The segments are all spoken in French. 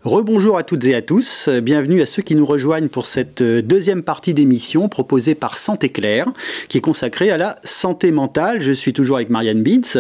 Rebonjour à toutes et à tous, bienvenue à ceux qui nous rejoignent pour cette deuxième partie d'émission proposée par Santé Claire, qui est consacrée à la santé mentale. Je suis toujours avec Marianne Bintz,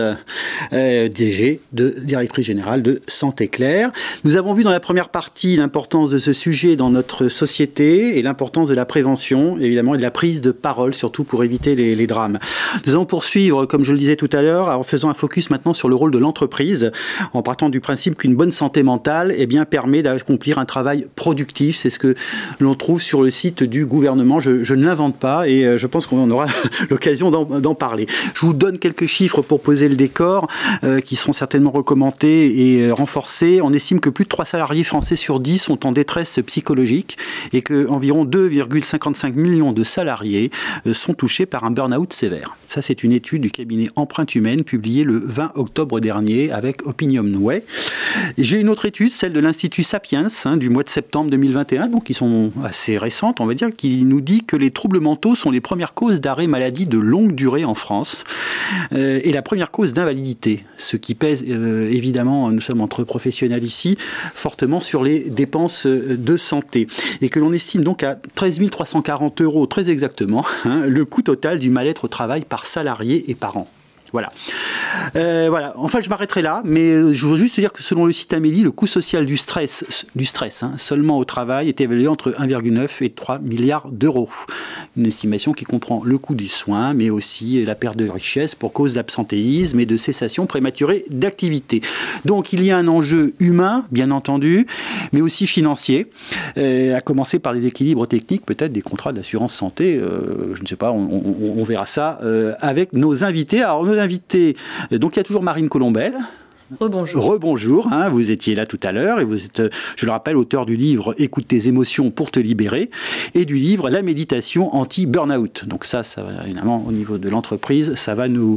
directrice générale de Santé Claire. Nous avons vu dans la première partie l'importance de ce sujet dans notre société et l'importance de la prévention, évidemment, et de la prise de parole, surtout pour éviter les drames. Nous allons poursuivre, comme je le disais tout à l'heure, en faisant un focus maintenant sur le rôle de l'entreprise, en partant du principe qu'une bonne santé mentale permet d'accomplir un travail productif. C'est ce que l'on trouve sur le site du gouvernement. Je ne l'invente pas et je pense qu'on aura l'occasion d'en parler. Je vous donne quelques chiffres pour poser le décor qui seront certainement recommandés et renforcés. On estime que plus de 3 salariés français sur 10 sont en détresse psychologique et qu'environ 2,55 millions de salariés sont touchés par un burn-out sévère. Ça, c'est une étude du cabinet Empreinte Humaine publiée le 20 octobre dernier avec Opiniumway. J'ai une autre étude, celle de l'Institut Sapiens, du mois de septembre 2021, donc qui sont assez récentes, on va dire, qui nous dit que les troubles mentaux sont les premières causes d'arrêt maladie de longue durée en France et la première cause d'invalidité, ce qui pèse évidemment, nous sommes entre professionnels ici, fortement sur les dépenses de santé et que l'on estime donc à 13 340 € très exactement le coût total du mal-être au travail par salarié et par an. Voilà. Enfin, je m'arrêterai là, mais je voudrais juste dire que selon le site Amélie, le coût social du stress seulement au travail est évalué entre 1,9 et 3 milliards d'euros. Une estimation qui comprend le coût du soin, mais aussi la perte de richesse pour cause d'absentéisme et de cessation prématurée d'activité. Donc, il y a un enjeu humain, bien entendu, mais aussi financier, à commencer par les équilibres techniques, peut-être des contrats d'assurance santé. Je ne sais pas, on verra ça avec nos invités. Alors, nos invités, donc il y a toujours Marine Colombel. Rebonjour. Rebonjour, vous étiez là tout à l'heure et vous êtes, je le rappelle, auteur du livre « Écoute tes émotions pour te libérer » et du livre « La méditation anti-burnout ». Donc ça va, évidemment, au niveau de l'entreprise, ça va nous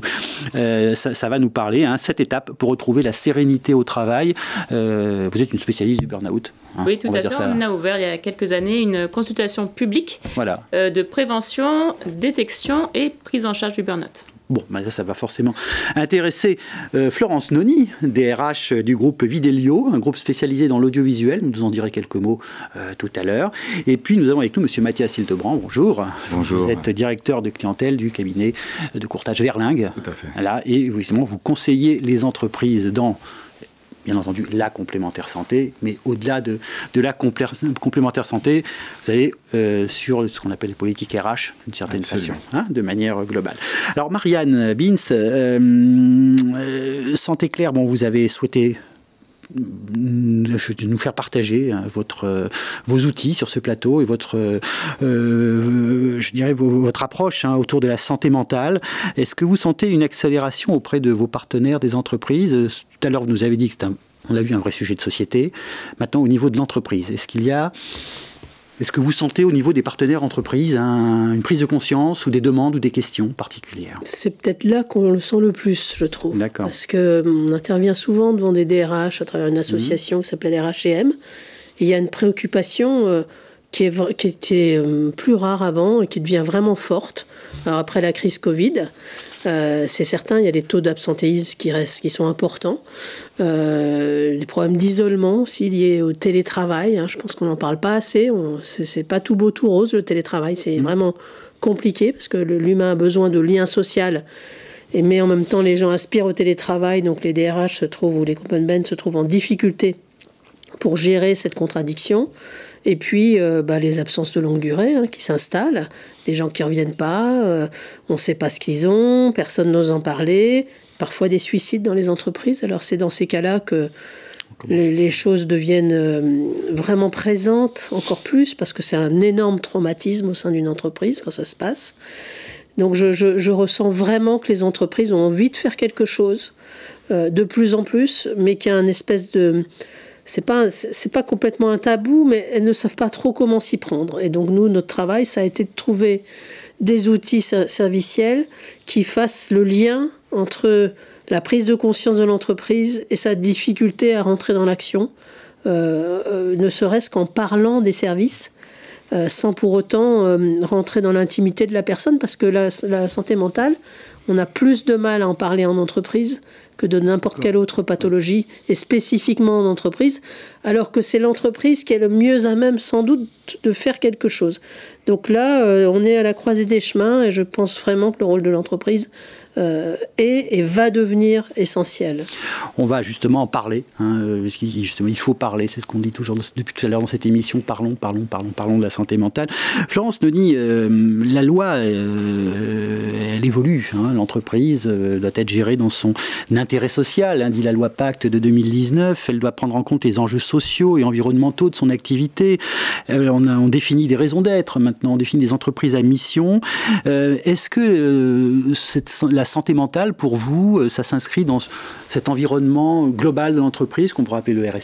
parler. 7 étapes pour retrouver la sérénité au travail. Vous êtes une spécialiste du burnout. Oui, tout à fait. On a ouvert il y a quelques années une consultation publique de prévention, détection et prise en charge du burnout. Bon, ça va forcément intéresser Florence Noni, DRH du groupe Videlio, un groupe spécialisé dans l'audiovisuel. Nous en direz quelques mots tout à l'heure. Et puis, nous avons avec nous M. Mathias Hildebrand. Bonjour. Bonjour. Vous êtes directeur de clientèle du cabinet de courtage Verlingue. Tout à fait. Là, et justement, vous conseillez les entreprises dans... bien entendu, la complémentaire santé, mais au-delà de la complémentaire santé, vous allez sur ce qu'on appelle les politiques RH, d'une certaine façon, de manière globale. Alors, Marianne Bintz, Santé Claire, vous avez souhaité nous faire partager vos outils sur ce plateau et votre approche autour de la santé mentale. Est-ce que vous sentez une accélération auprès de vos partenaires des entreprises? Tout à l'heure, vous nous avez dit que on a vu un vrai sujet de société. Maintenant, au niveau de l'entreprise, est-ce que vous sentez au niveau des partenaires entreprises une prise de conscience ou des demandes ou des questions particulières? C'est peut-être là qu'on le sent le plus, je trouve. D'accord. Parce qu'on intervient souvent devant des DRH à travers une association qui s'appelle RH&M. Et il y a une préoccupation qui était plus rare avant et qui devient vraiment forte. Alors après la crise Covid, c'est certain, il y a des taux d'absentéisme qui sont importants. Des problèmes d'isolement aussi liés au télétravail. Je pense qu'on n'en parle pas assez. C'est pas tout beau, tout rose, le télétravail. C'est vraiment compliqué parce que l'humain a besoin de liens sociaux. Mais en même temps, les gens aspirent au télétravail. Donc les DRH ou les compagnies se trouvent en difficulté pour gérer cette contradiction. Et puis, les absences de longue durée qui s'installent, des gens qui ne reviennent pas, on ne sait pas ce qu'ils ont, personne n'ose en parler, parfois des suicides dans les entreprises. Alors c'est dans ces cas-là que les choses deviennent vraiment présentes encore plus, parce que c'est un énorme traumatisme au sein d'une entreprise quand ça se passe. Donc je ressens vraiment que les entreprises ont envie de faire quelque chose, de plus en plus, mais qu'il y a une espèce de... C'est pas complètement un tabou, mais elles ne savent pas trop comment s'y prendre. Et donc nous, notre travail, ça a été de trouver des outils serviciels qui fassent le lien entre la prise de conscience de l'entreprise et sa difficulté à rentrer dans l'action, ne serait-ce qu'en parlant des services, sans pour autant rentrer dans l'intimité de la personne, parce que la santé mentale, on a plus de mal à en parler en entreprise que de n'importe quelle autre pathologie, et spécifiquement en entreprise, alors que c'est l'entreprise qui est le mieux à même sans doute de faire quelque chose. Donc là, on est à la croisée des chemins, et je pense vraiment que le rôle de l'entreprise est et va devenir essentiel. On va justement en parler, justement, il faut parler, c'est ce qu'on dit toujours depuis tout à l'heure dans cette émission, parlons de la santé mentale. Florence Noni, la loi, elle évolue, l'entreprise doit être gérée dans son intérêt social, dit la loi Pacte de 2019, elle doit prendre en compte les enjeux sociaux et environnementaux de son activité, on définit des raisons d'être, maintenant on définit des entreprises à mission. Est-ce que la santé mentale, pour vous, ça s'inscrit dans cet environnement global de l'entreprise qu'on pourrait appeler le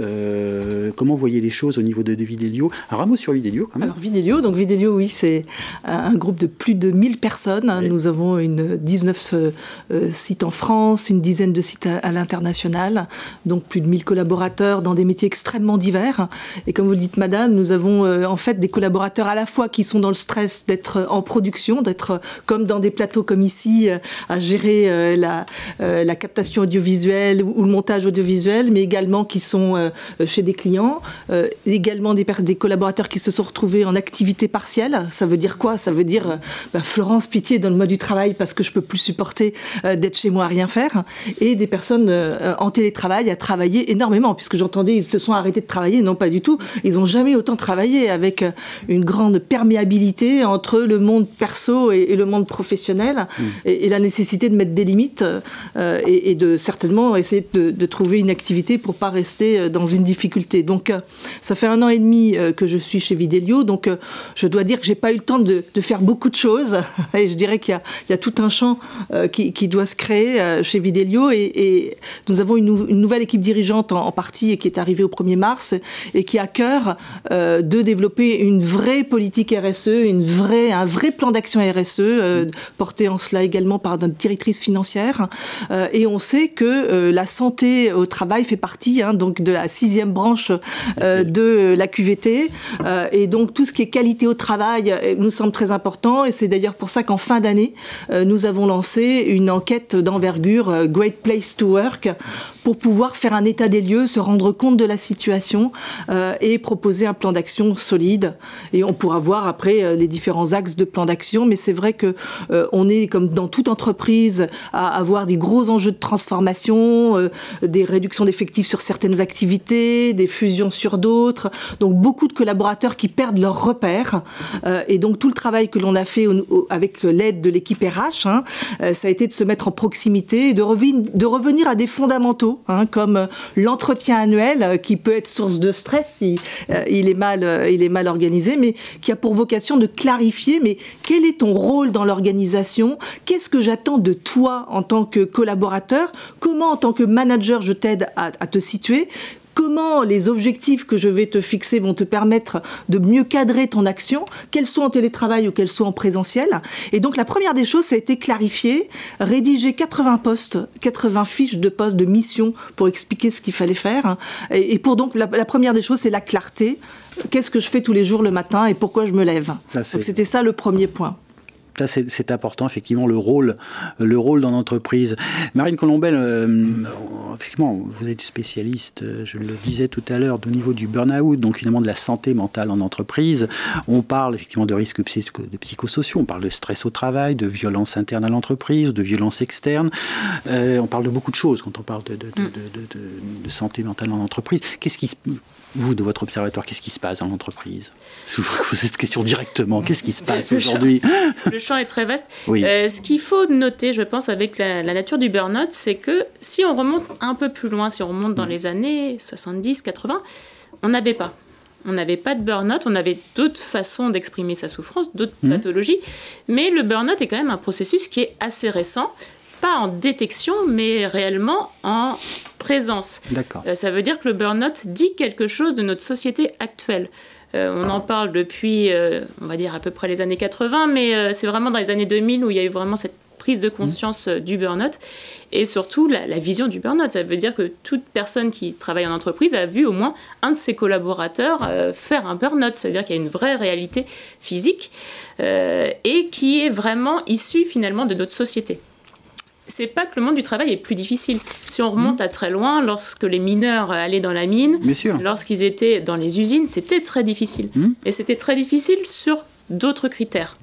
RSE? Comment vous voyez les choses au niveau de Videlio? Un mot sur Videlio quand même. Alors Videlio, oui, c'est un groupe de plus de 1000 personnes. Oui. Nous avons 19 sites en France, une dizaine de sites à l'international, donc plus de 1000 collaborateurs dans des métiers extrêmement divers. Et comme vous le dites, madame, nous avons en fait des collaborateurs à la fois qui sont dans le stress d'être en production, d'être comme dans des plateaux comme ici, à gérer la captation audiovisuelle ou le montage audiovisuel, mais également qui sont chez des clients, également des collaborateurs qui se sont retrouvés en activité partielle. Ça veut dire quoi? Ça veut dire Florence, pitié, donne-moi du travail parce que je peux plus supporter d'être chez moi à rien faire. Et des personnes en télétravail à travailler énormément, puisque j'entendais ils se sont arrêtés de travailler. Non, pas du tout. Ils n'ont jamais autant travaillé, avec une grande perméabilité entre le monde perso et le monde professionnel, et la nécessité de mettre des limites et de certainement essayer de trouver une activité pour pas rester dans une difficulté. Donc ça fait 1 an et demi que je suis chez Videlio, donc je dois dire que j'ai pas eu le temps de faire beaucoup de choses, et je dirais qu'il y a tout un champ qui doit se créer chez Videlio, et nous avons une nouvelle équipe dirigeante en partie qui est arrivée au 1er mars et qui a à cœur de développer une vraie politique RSE, un vrai plan d'action RSE, porté en cela également par notre directrice financière, et on sait que la santé au travail fait partie donc de la 6e branche de la QVT, et donc tout ce qui est qualité au travail nous semble très important, et c'est d'ailleurs pour ça qu'en fin d'année nous avons lancé une enquête d'envergure Great Place to Work pour pouvoir faire un état des lieux, se rendre compte de la situation et proposer un plan d'action solide. Et on pourra voir après les différents axes de plan d'action, mais c'est vrai que on est, comme dans toute entreprise, à avoir des gros enjeux de transformation, des réductions d'effectifs sur certaines activités, des fusions sur d'autres, donc beaucoup de collaborateurs qui perdent leurs repères, et donc tout le travail que l'on a fait avec l'aide de l'équipe RH, ça a été de se mettre en proximité et de revenir à des fondamentaux, comme l'entretien annuel, qui peut être source de stress si il est mal organisé, mais qui a pour vocation de clarifier, mais quel est ton rôle dans l'organisation? Qu'est-ce que j'attends de toi en tant que collaborateur? Comment, en tant que manager, je t'aide à te situer? Comment les objectifs que je vais te fixer vont te permettre de mieux cadrer ton action, qu'elles soient en télétravail ou qu'elles soient en présentiel? Et donc la première des choses, ça a été clarifier, rédiger 80 fiches de postes, de mission pour expliquer ce qu'il fallait faire. Et pour donc la première des choses, c'est la clarté. Qu'est-ce que je fais tous les jours le matin et pourquoi je me lève? Donc c'était ça le premier point. Ça, c'est important, effectivement, le rôle dans l'entreprise. Marine Colombel, effectivement, vous êtes spécialiste, je le disais tout à l'heure, au niveau du burn-out, donc finalement de la santé mentale en entreprise. On parle effectivement de risques psychosociaux, on parle de stress au travail, de violence interne à l'entreprise, de violence externe. On parle de beaucoup de choses quand on parle de santé mentale en entreprise. Vous, de votre observatoire, qu'est-ce qui se passe dans l'entreprise? Je vous pose cette question directement. Qu'est-ce qui se passe aujourd'hui? Le champ est très vaste. Oui. Ce qu'il faut noter, je pense, avec la nature du burn-out, c'est que si on remonte un peu plus loin, si on remonte dans les années 70, 80, on n'avait pas. On n'avait pas de burn-out, on avait d'autres façons d'exprimer sa souffrance, d'autres pathologies. Mais le burn-out est quand même un processus qui est assez récent. Pas en détection, mais réellement en présence. D'accord. Ça veut dire que le burn-out dit quelque chose de notre société actuelle. On en parle depuis, on va dire, à peu près les années 80, mais c'est vraiment dans les années 2000 où il y a eu vraiment cette prise de conscience du burn-out et surtout la vision du burn-out. Ça veut dire que toute personne qui travaille en entreprise a vu au moins un de ses collaborateurs faire un burn-out. Ça veut dire qu'il y a une vraie réalité physique et qui est vraiment issue finalement de notre société. c'est pas que le monde du travail est plus difficile. Si on remonte à très loin, lorsque les mineurs allaient dans la mine, lorsqu'ils étaient dans les usines, c'était très difficile. Et c'était très difficile sur d'autres critères.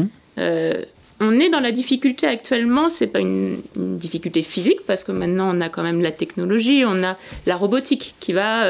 On est dans la difficulté actuellement, c'est pas une difficulté physique, parce que maintenant on a quand même la technologie, on a la robotique qui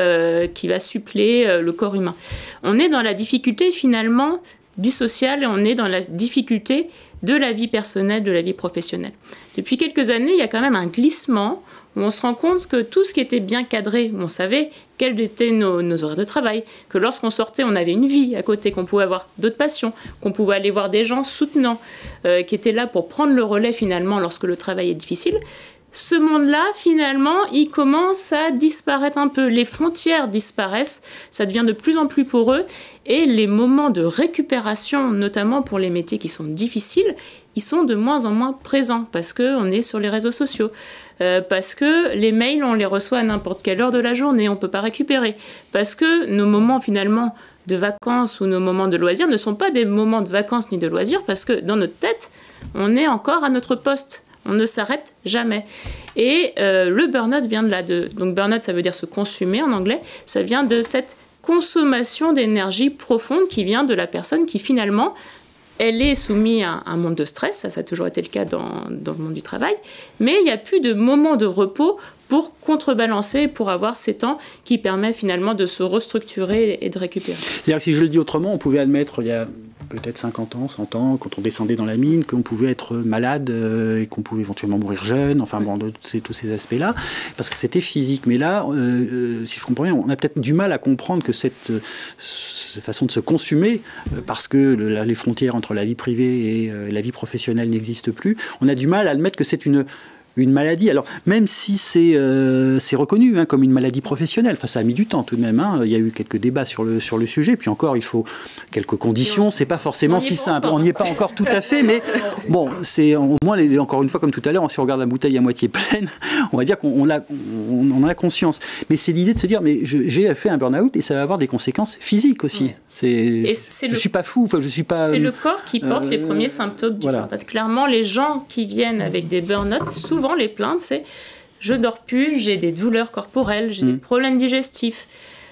va suppléer le corps humain. On est dans la difficulté finalement du social et on est dans la difficulté de la vie personnelle, de la vie professionnelle. Depuis quelques années, il y a quand même un glissement où on se rend compte que tout ce qui était bien cadré, où on savait quels étaient nos horaires de travail, que lorsqu'on sortait, on avait une vie à côté, qu'on pouvait avoir d'autres passions, qu'on pouvait aller voir des gens soutenants, qui étaient là pour prendre le relais finalement lorsque le travail est difficile. Ce monde-là, finalement, il commence à disparaître un peu. Les frontières disparaissent, ça devient de plus en plus poreux, et les moments de récupération, notamment pour les métiers qui sont difficiles, ils sont de moins en moins présents, parce qu'on est sur les réseaux sociaux, parce que les mails, on les reçoit à n'importe quelle heure de la journée, on ne peut pas récupérer, parce que nos moments, finalement, de vacances ou nos moments de loisirs ne sont pas des moments de vacances ni de loisirs, parce que dans notre tête, on est encore à notre poste. On ne s'arrête jamais. Et le burn-out vient de là. Donc burn-out, ça veut dire se consumer en anglais. Ça vient de cette consommation d'énergie profonde qui vient de la personne qui finalement, elle est soumise à un monde de stress. Ça a toujours été le cas dans le monde du travail. Mais il n'y a plus de moment de repos pour contrebalancer, pour avoir ces temps qui permettent finalement de se restructurer et de récupérer. C'est-à-dire que si je le dis autrement, on pouvait admettre il y a peut-être 50 ans, 100 ans, quand on descendait dans la mine, qu'on pouvait être malade et qu'on pouvait éventuellement mourir jeune, enfin bon, tous ces aspects-là, parce que c'était physique. Mais là, si je comprends bien, on a peut-être du mal à comprendre que cette façon de se consumer, parce que les frontières entre la vie privée et la vie professionnelle n'existent plus, on a du mal à admettre que c'est une maladie. Alors, même si c'est reconnu comme une maladie professionnelle, enfin, ça a mis du temps tout de même. Il y a eu quelques débats sur le sujet, puis encore, il faut quelques conditions. C'est pas forcément si simple. On n'y est pas encore tout à fait, mais bon, c'est au moins, encore une fois, comme tout à l'heure, si on regarde la bouteille à moitié pleine, on va dire qu'on en a conscience. Mais c'est l'idée de se dire, mais j'ai fait un burn-out et ça va avoir des conséquences physiques aussi. Je suis pas fou, enfin, je suis pas... C'est le corps qui porte les premiers symptômes du burn-out. Clairement, les gens qui viennent avec des burn-out, souvent, les plaintes, c'est je dors plus, j'ai des douleurs corporelles, j'ai des problèmes digestifs,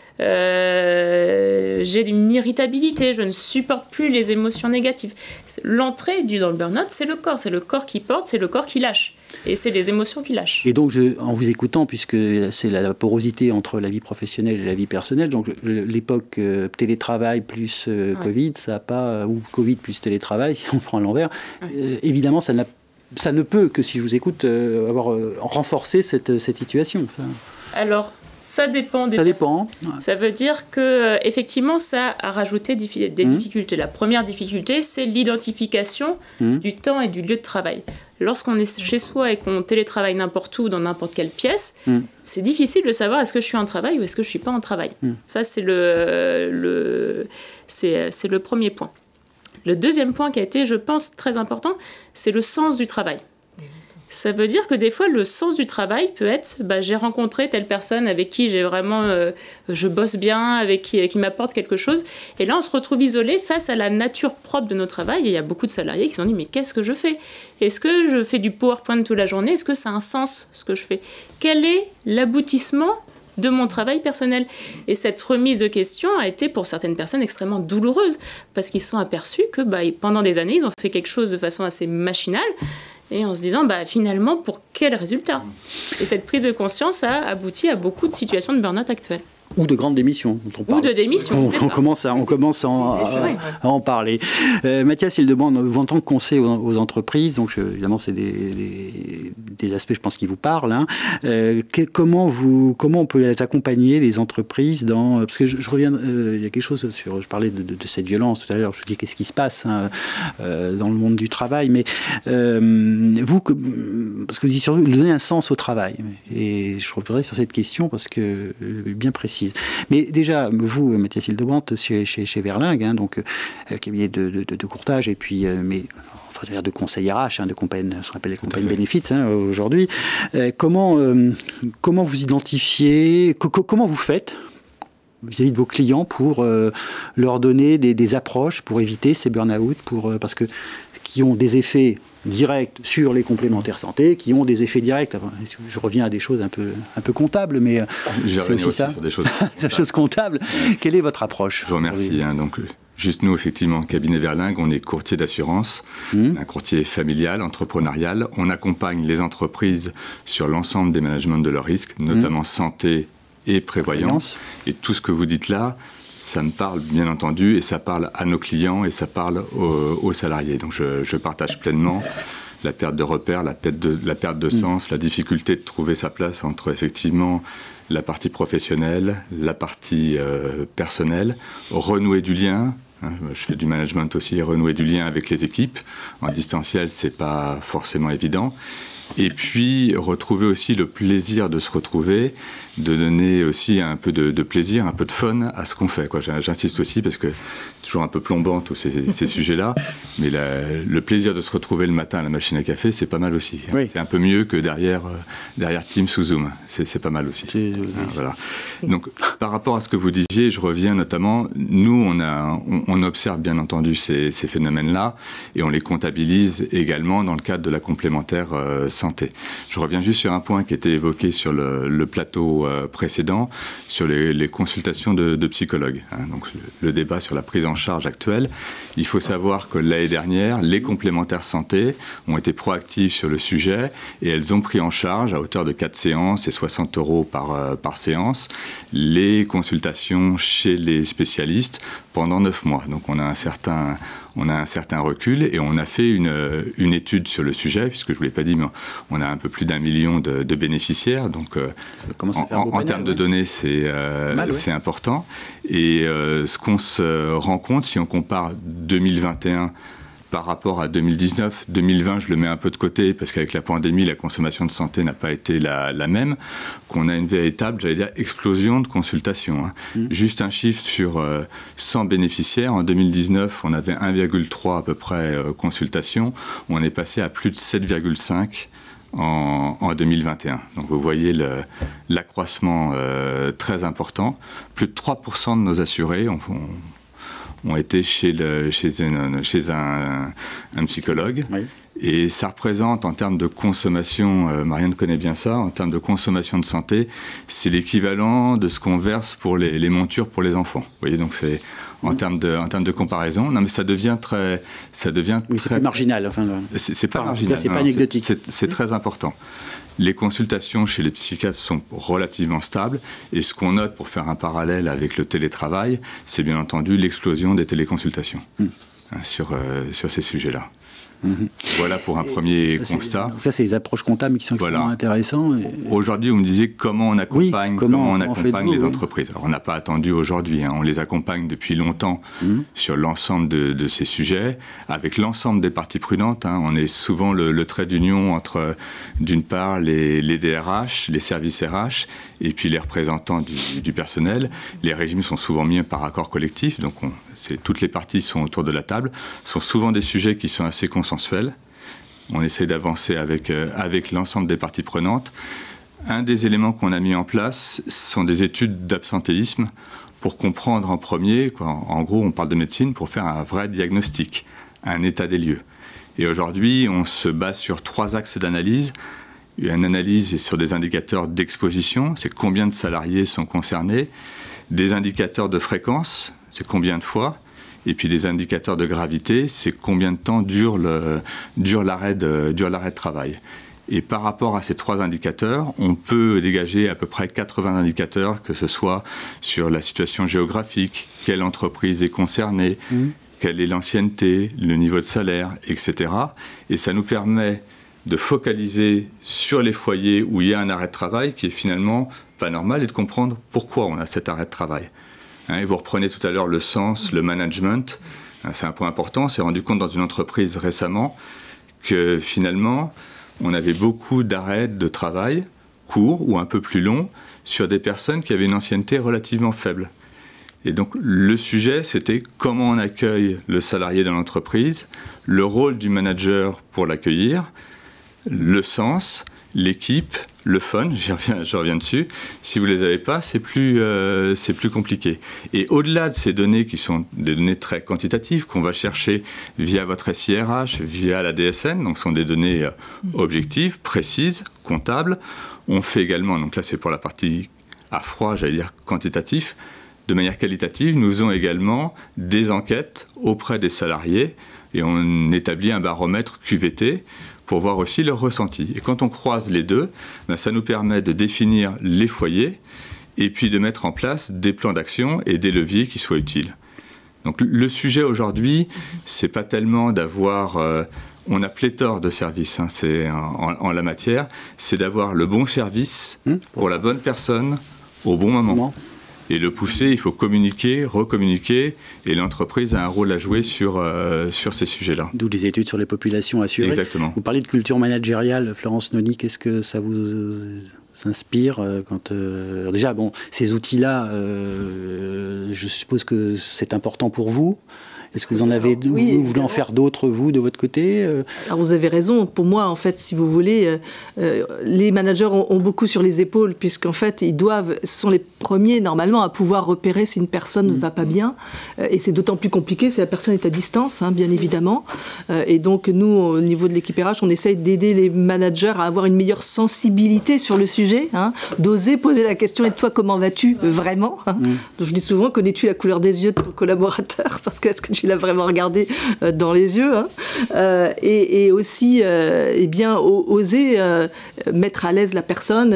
j'ai une irritabilité, je ne supporte plus les émotions négatives. L'entrée dans le burn-out, c'est le corps qui porte, c'est le corps qui lâche. Et c'est les émotions qui lâchent. Et donc, en vous écoutant, puisque c'est la porosité entre la vie professionnelle et la vie personnelle, donc l'époque télétravail plus Covid, ça n'a pas, ou Covid plus télétravail, si on prend à l'envers, évidemment, ça ne peut que, si je vous écoute, avoir renforcé cette situation. Enfin... Alors, ça dépend des personnes. Ça veut dire que effectivement, ça a rajouté des difficultés. La première difficulté, c'est l'identification du temps et du lieu de travail. Lorsqu'on est chez soi et qu'on télétravaille n'importe où, dans n'importe quelle pièce, c'est difficile de savoir est-ce que je suis en travail ou est-ce que je ne suis pas en travail. Ça, c'est le premier point. Le deuxième point qui a été, je pense, très important, c'est le sens du travail. Ça veut dire que des fois, le sens du travail peut être j'ai rencontré telle personne avec qui j'ai vraiment, je bosse bien, avec qui m'apporte quelque chose. Et là, on se retrouve isolé face à la nature propre de nos travail. Et il y a beaucoup de salariés qui se sont dit, mais qu'est-ce que je fais? Est-ce que je fais du PowerPoint toute la journée? Est-ce que ça a un sens, ce que je fais? Quel est l'aboutissement de mon travail personnel? Et cette remise de question a été pour certaines personnes extrêmement douloureuse, parce qu'ils se sont aperçus que pendant des années, ils ont fait quelque chose de façon assez machinale, et en se disant, finalement, pour quel résultat? Et cette prise de conscience a abouti à beaucoup de situations de burn-out actuelles. Ou de grandes démissions. Ou de démissions. On commence à en parler. Mathias Hildebrandt, vous en tant que conseiller aux entreprises, donc évidemment c'est des aspects, je pense, qui vous parlent. Comment on peut les accompagner, les entreprises, parce que je reviens, il y a quelque chose je parlais de cette violence tout à l'heure, je dis qu'est-ce qui se passe dans le monde du travail, mais vous, parce que vous dites surtout donner un sens au travail, et je reviendrai sur cette question parce que bien précise. Mais déjà, vous, Mathias Hildebrandt, chez Verlingue, donc cabinet de courtage et puis de conseil RH, de compagnie, ce qu'on appelle les compagnies benefits aujourd'hui. Comment vous identifiez, comment vous faites vis-à-vis de vos clients pour leur donner des approches pour éviter ces burn-out, parce que qui ont des effets directs sur les complémentaires santé, qui ont des effets directs. Enfin, je reviens à des choses un peu comptables, mais c'est aussi ça. Sur des choses comptables. Quelle est votre approche? Je vous remercie. Donc, juste nous, effectivement, cabinet Verlingue, on est courtier d'assurance, un courtier familial, entrepreneurial. On accompagne les entreprises sur l'ensemble des managements de leurs risques, notamment santé et prévoyance. Et tout ce que vous dites là, ça me parle bien entendu, et ça parle à nos clients, et ça parle aux salariés. Donc je partage pleinement la perte de repères, la perte de sens, la difficulté de trouver sa place entre effectivement la partie professionnelle, la partie personnelle, renouer du lien. Je fais du management aussi, renouer du lien avec les équipes. En distanciel, c'est pas forcément évident. Et puis, retrouver aussi le plaisir de se retrouver, de donner aussi un peu de plaisir, un peu de fun à ce qu'on fait, quoi. J'insiste aussi parce que c'est toujours un peu plombant tous ces sujets-là, mais le plaisir de se retrouver le matin à la machine à café, c'est pas mal aussi. Oui. C'est un peu mieux que derrière Teams ou Zoom. C'est pas mal aussi. Voilà. Donc, par rapport à ce que vous disiez, je reviens notamment, nous, on observe bien entendu ces phénomènes-là et on les comptabilise également dans le cadre de la complémentaire santé. Je reviens juste sur un point qui était évoqué sur le plateau précédent, sur les consultations de psychologues. Donc le débat sur la prise en charge actuelle. Il faut savoir que l'année dernière, les complémentaires santé ont été proactifs sur le sujet et elles ont pris en charge à hauteur de 4 séances et 60 € par séance les consultations chez les spécialistes pendant 9 mois. Donc on a un certain recul et on a fait une étude sur le sujet, puisque je ne vous l'ai pas dit, mais on a un peu plus d'1 million de bénéficiaires. Donc en termes de données, c'est important. Et ce qu'on se rend compte, si on compare 2021 par rapport à 2019, 2020, je le mets un peu de côté parce qu'avec la pandémie, la consommation de santé n'a pas été la même, qu'on a une véritable, j'allais dire, explosion de consultations. Juste un chiffre sur 100 bénéficiaires. En 2019, on avait 1,3 à peu près consultations. On est passé à plus de 7,5 en 2021. Donc vous voyez l'accroissement très important. Plus de 3% de nos assurés ont été chez un psychologue. Oui. Et ça représente, en termes de consommation, Marianne connaît bien ça, en termes de consommation de santé, c'est l'équivalent de ce qu'on verse pour les montures pour les enfants. Vous voyez, donc c'est en termes de comparaison. Non, mais ça devient très très marginal. Enfin, c'est pas marginal. C'est pas anecdotique. C'est très important. Les consultations chez les psychiatres sont relativement stables et ce qu'on note pour faire un parallèle avec le télétravail, c'est bien entendu l'explosion des téléconsultations sur ces sujets-là. Voilà pour un premier constat. Ça, c'est les approches comptables qui sont extrêmement intéressantes. Aujourd'hui, vous me disiez comment on accompagne, les entreprises. Alors, on n'a pas attendu aujourd'hui. On les accompagne depuis longtemps sur l'ensemble de ces sujets, avec l'ensemble des parties prenantes. On est souvent le trait d'union entre, d'une part, les DRH, les services RH, et puis les représentants du personnel. Les régimes sont souvent mis par accord collectif, donc toutes les parties sont autour de la table. Ce sont souvent des sujets qui sont assez consensuels. On essaie d'avancer avec l'ensemble des parties prenantes. Un des éléments qu'on a mis en place sont des études d'absentéisme pour comprendre en premier, en gros on parle de médecine, pour faire un vrai diagnostic, un état des lieux. Et aujourd'hui on se base sur 3 axes d'analyse. Une analyse sur des indicateurs d'exposition, c'est combien de salariés sont concernés, des indicateurs de fréquence, c'est combien de fois, et puis des indicateurs de gravité, c'est combien de temps dure l'arrêt de travail. Et par rapport à ces 3 indicateurs, on peut dégager à peu près 80 indicateurs, que ce soit sur la situation géographique, quelle entreprise est concernée, quelle est l'ancienneté, le niveau de salaire, etc. Et ça nous permet de focaliser sur les foyers où il y a un arrêt de travail qui est finalement pas normal et de comprendre pourquoi on a cet arrêt de travail. Et vous reprenez tout à l'heure le sens, le management, c'est un point important. On s'est rendu compte dans une entreprise récemment que finalement, on avait beaucoup d'arrêts de travail courts ou un peu plus longs sur des personnes qui avaient une ancienneté relativement faible. Et donc le sujet, c'était comment on accueille le salarié dans l'entreprise, le rôle du manager pour l'accueillir, le sens, l'équipe, le fun, je reviens dessus. Si vous ne les avez pas, c'est plus compliqué. Et au-delà de ces données qui sont des données très quantitatives qu'on va chercher via votre SIRH, via la DSN, donc ce sont des données objectives, précises, comptables, on fait également, donc là c'est pour la partie à froid, j'allais dire quantitatif, de manière qualitative, nous faisons également des enquêtes auprès des salariés et on établit un baromètre QVT pour voir aussi leur ressenti. Et quand on croise les deux, ça nous permet de définir les foyers et puis de mettre en place des plans d'action et des leviers qui soient utiles. Donc le sujet aujourd'hui, c'est pas tellement d'avoir... on a pléthore de services en la matière, c'est d'avoir le bon service pour la bonne personne au bon moment. Et le pousser, il faut communiquer, recommuniquer, et l'entreprise a un rôle à jouer sur ces sujets-là. D'où des études sur les populations assurées. Exactement. Vous parlez de culture managériale, Florence Noni, qu'est-ce que ça vous s'inspire quand déjà, bon, ces outils-là, je suppose que c'est important pour vous. Est-ce que vous en avez, vous voulez en faire d'autres, vous, de votre côté Alors vous avez raison. Pour moi, en fait, si vous voulez, les managers ont beaucoup sur les épaules, puisqu'en fait, ce sont les premiers, normalement, à pouvoir repérer si une personne ne va pas bien. Et c'est d'autant plus compliqué si la personne est à distance, bien évidemment. Et donc, nous, au niveau de l'équipe RH, on essaye d'aider les managers à avoir une meilleure sensibilité sur le sujet, d'oser poser la question, et toi, comment vas-tu vraiment Donc, je dis souvent, connais-tu la couleur des yeux de ton collaborateur? Parce que est-ce que tu l'as vraiment regardé dans les yeux, et aussi oser mettre à l'aise la personne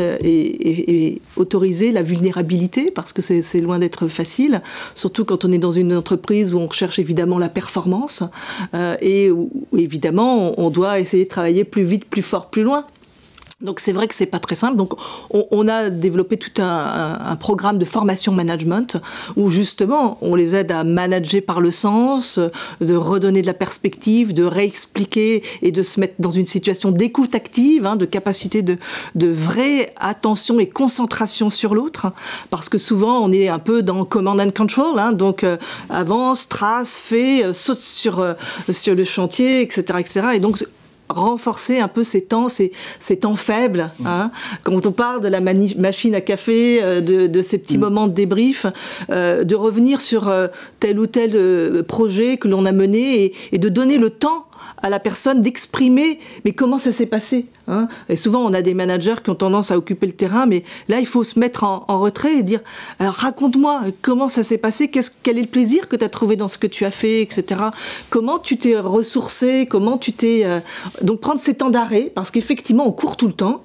et autoriser la vulnérabilité, parce que c'est loin d'être facile, surtout quand on est dans une entreprise où on recherche évidemment la performance et où évidemment on doit essayer de travailler plus vite, plus fort, plus loin. Donc c'est vrai que c'est pas très simple. Donc on a développé tout un programme de formation management où justement on les aide à manager par le sens, de redonner de la perspective, de réexpliquer et de se mettre dans une situation d'écoute active, de capacité de vraie attention et concentration sur l'autre, parce que souvent on est un peu dans command and control, donc avance, trace, fait, saute sur le chantier, etc., etc. Et donc renforcer un peu ces temps faibles. Quand on parle de la machine à café, de ces petits moments de débrief, de revenir sur tel ou tel projet que l'on a mené et de donner le temps à la personne d'exprimer mais comment ça s'est passé. Et souvent on a des managers qui ont tendance à occuper le terrain, mais là il faut se mettre en retrait et dire alors raconte-moi comment ça s'est passé, quel est le plaisir que tu as trouvé dans ce que tu as fait, etc. Comment tu t'es ressourcé, comment tu t'es... Donc prendre ces temps d'arrêt, parce qu'effectivement on court tout le temps.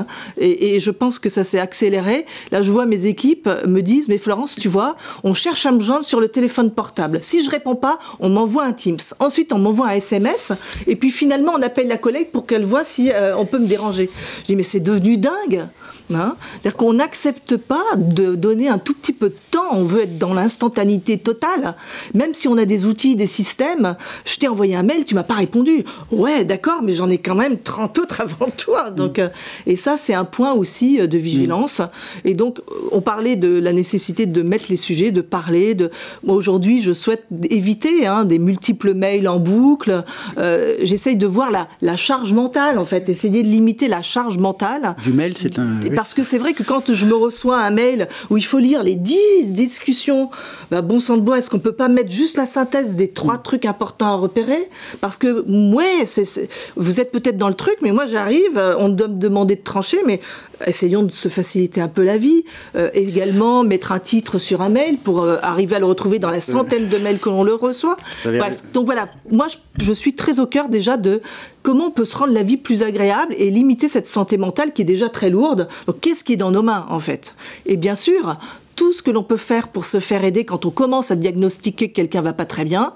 Et je pense que ça s'est accéléré. Là, je vois mes équipes me disent, mais Florence, tu vois, on cherche à me joindre sur le téléphone portable. Si je réponds pas, on m'envoie un Teams. Ensuite, on m'envoie un SMS. Et puis finalement, on appelle la collègue pour qu'elle voit si on peut me déranger. Je dis, mais c'est devenu dingue. C'est-à-dire qu'on n'accepte pas de donner un tout petit peu de temps, on veut être dans l'instantanéité totale, même si on a des outils, des systèmes. Je t'ai envoyé un mail, tu m'as pas répondu. Ouais, d'accord, mais j'en ai quand même 30 autres avant toi. Donc, et ça, c'est un point aussi de vigilance. Et donc, on parlait de la nécessité de mettre les sujets, de parler. Moi, aujourd'hui, je souhaite éviter des multiples mails en boucle. J'essaye de voir la charge mentale, en fait, essayer de limiter la charge mentale. Du mail, c'est un... Parce que c'est vrai que quand je me reçois un mail où il faut lire les 10 discussions, bon sang de bois, est-ce qu'on peut pas mettre juste la synthèse des 3 trucs importants à repérer? Parce que, vous êtes peut-être dans le truc, mais moi j'arrive, on me demander de trancher, mais essayons de se faciliter un peu la vie. Également, mettre un titre sur un mail pour arriver à le retrouver dans la centaine de mails que l'on le reçoit. Bref, donc voilà, moi je suis très au cœur déjà de comment on peut se rendre la vie plus agréable et limiter cette santé mentale qui est déjà très lourde. Donc qu'est-ce qui est dans nos mains en fait? Et bien sûr, tout ce que l'on peut faire pour se faire aider quand on commence à diagnostiquer que quelqu'un va pas très bien,